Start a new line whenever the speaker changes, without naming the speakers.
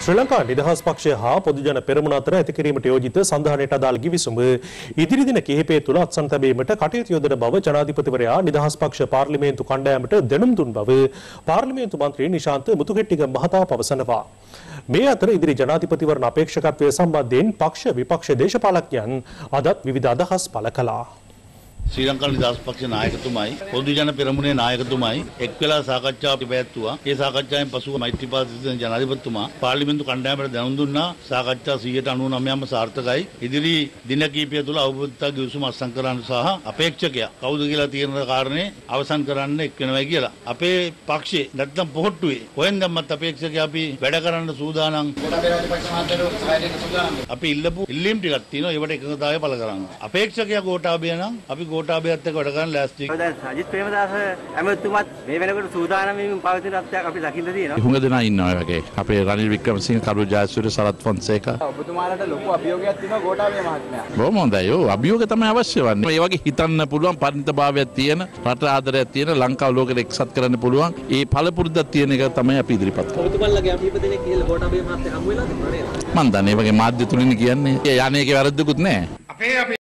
ශ්‍රී ලංකා නිදහස් පක්ෂය හා පොදුජන පෙරමුණ අතර ඇති කිරීමට යෝජිත සන්ධානයට අදාළ ගිවිසුම ඉදිරි දින කිහිපය තුළ අත්සන් තැබීමට කටයුතු යොදන බව ජනාධිපතිවරයා නිදහස් පක්ෂ පාර්ලිමේන්තු කණ්ඩායමට දැනුම් දුන් බව පාර්ලිමේන්තු මන්ත්‍රී නිශාන්ත මුතුහෙට්ටිගම මහතා පවසනවා. මේ අතර ඉදිරි ජනාධිපතිවරණ අපේක්ෂකත්වය සම්බන්ධයෙන් පක්ෂ විපක්ෂ දේශපාලඥයන් අදත් විවිධ අදහස් පළ කළා.
ශ්‍රී ලංකා නිදහස් පක්ෂ නායකතුමයි පොදුජන පෙරමුණේ නායකතුමයි එක් වෙලා සාකච්ඡාවක් පැවැත්තුවා. ඒ සාකච්ඡාවෙන් පසුව මෛත්‍රීපාල සිරිසේන ජනාධිපතිතුමා පාර්ලිමේන්තු කණ්ඩායමට දැනුම් දුන්නා සාකච්ඡා 99%ම සාර්ථකයි. ඉදිරි දින කිහිපය තුළ අවබෝධතා ගිවිසුම අත්සන් කරන්න සහ අපේක්ෂකයා කවුද කියලා තියෙන කාරණේ අවසන් කරන්න එක් වෙනවයි කියලා. අපේ පක්ෂේ නැත්නම් පොහොට්ටුවේ කොහෙන් දැම්මත් අපේක්ෂකයා අපි වැඩ කරන්න සූදානම්. අපි ඉල්ලපු ඉල්ලීම් ටිකක් තියෙනවා. ඒවට එකඟතාවය පළ කරන්න. අපේක්ෂකයා ගෝඨාභය නම් අපි ගෝඨාභයත් එක්ක වැඩ කරන්න ලෑස්ති.
දැන් අජිත් ප්‍රේමදාස ඇමතුමත් මේ වෙනකොට සූදානම් වීම පවතින තත්ත්වයක් අපි දකින්න තියෙනවා.
හුඟ දෙනා ඉන්නවා වගේ. අපේ රනිල් වික්‍රමසිංහ, කරු ජයසූරිය, සරත් ෆොන්සේකා.
ඔබතුමාලට ලොකු අභියෝගයක් තියෙනවා ගෝඨාභය මහත්මයා.
බොහොම හොඳයි. ඔව් අභියෝග තමයි අවශ්‍ය වන්නේ. මේ වගේ හිතන්න පුළුවන් පරිණතභාවයක් තියෙන, රට ආදරයක් තියෙන, ලංකාව ලෝකෙට එක්සත් කරන්න පුළුවන්. ඒ පළපුරුද්දක් තියෙන එක තමයි අපි ඉදිරිපත් කරන්නේ.
ඔබතුමාලගේ අභියෝග දෙනෙක් කියලා ගෝඨාභය මහත්මයා හමු වෙලාද?
මම දන්නේ මේ වගේ මාධ්‍ය තුලින් කියන්නේ. ඒ යන්නේක වැරද්දකුත් නැහැ.